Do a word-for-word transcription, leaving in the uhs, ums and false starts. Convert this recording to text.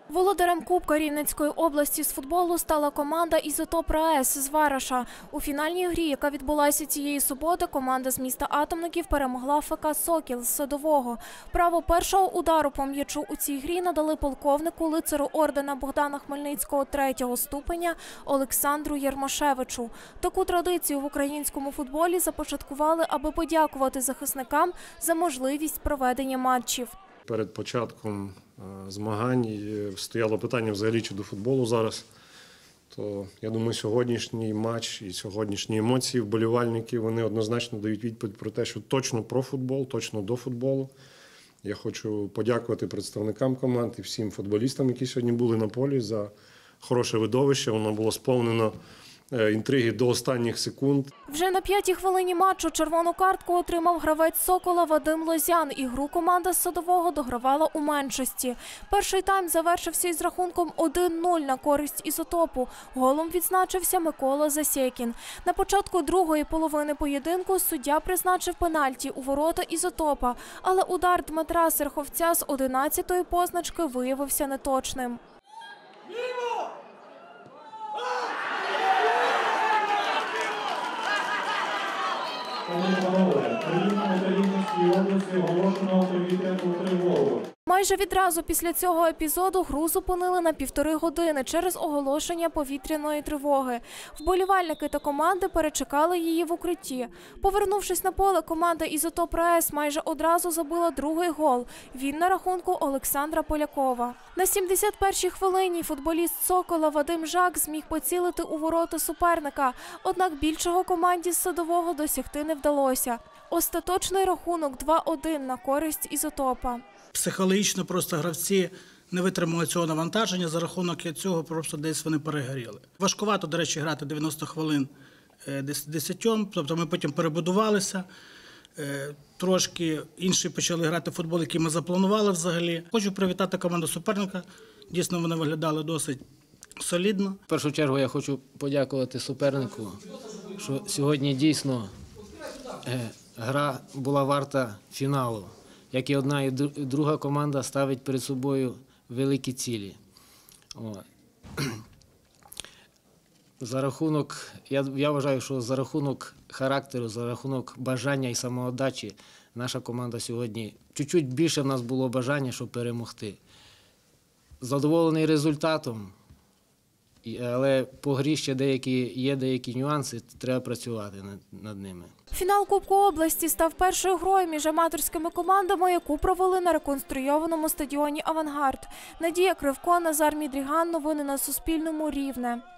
Володарем Кубка Рівненської області з футболу стала команда «Ізотоп РаЕС» з Вараша. У фінальній грі, яка відбулася цієї суботи, команда з міста Атомників перемогла ФК «Сокіл» з Садового. Право першого удару по м'ячу у цій грі надали полковнику лицару ордена Богдана Хмельницького третього ступеня Олександру Єрмошевичу. Таку традицію в українському футболі започаткували, аби подякувати захисникам за можливість проведення матчів. Перед початком змагань стояло питання взагалі чи до футболу зараз. То, я думаю, сьогоднішній матч і сьогоднішні емоції вболівальників, вони однозначно дають відповідь про те, що точно про футбол, точно до футболу. Я хочу подякувати представникам команд і всім футболістам, які сьогодні були на полі, за хороше видовище. Воно було сповнено інтриги до останніх секунд. Вже на п'ятій хвилині матчу червону картку отримав гравець «Сокола» Вадим Лозян. Ігру команда з Садового догравала у меншості. Перший тайм завершився із рахунком один нуль на користь «Ізотопу». Голом відзначився Микола Засєкін. На початку другої половини поєдинку суддя призначив пенальті у ворота «Ізотопа», але удар Дмитра Серховця з одинадцятої позначки виявився неточним. Майже відразу після цього епізоду гру зупинили на півтори години через оголошення повітряної тривоги. Вболівальники та команди перечекали її в укритті. Повернувшись на поле, команда «Ізотоп РаЕС» майже одразу забила другий гол. Він на рахунку Олександра Полякова. На сімдесят першій хвилині футболіст «Сокола» Вадим Жак зміг поцілити у ворота суперника. Однак більшого команді з Садового досягти не вдалося. Остаточний рахунок два один на користь «Ізотопа». Психологічно просто гравці не витримали цього навантаження, за рахунок цього просто десь вони перегоріли. Важкувато, до речі, грати дев'яносто хвилин десятьом, тобто ми потім перебудувалися, трошки інші почали грати в футбол, який ми запланували взагалі. Хочу привітати команду суперника, дійсно вони виглядали досить солідно. В першу чергу я хочу подякувати супернику, що сьогодні дійсно гра була варта фіналу. Як і одна і друга команда ставить перед собою великі цілі. О. За рахунок, я, я вважаю, що за рахунок характеру, за рахунок бажання і самоотдачі наша команда сьогодні, чуть-чуть більше в нас було бажання, щоб перемогти. Задоволений результатом, але по грі ще деякі, є деякі нюанси, треба працювати над, над ними. Фінал Кубку області став першою грою між аматорськими командами, яку провели на реконструйованому стадіоні «Авангард». Надія Кривко, Назар Мідріган. Новини на Суспільному. Рівне.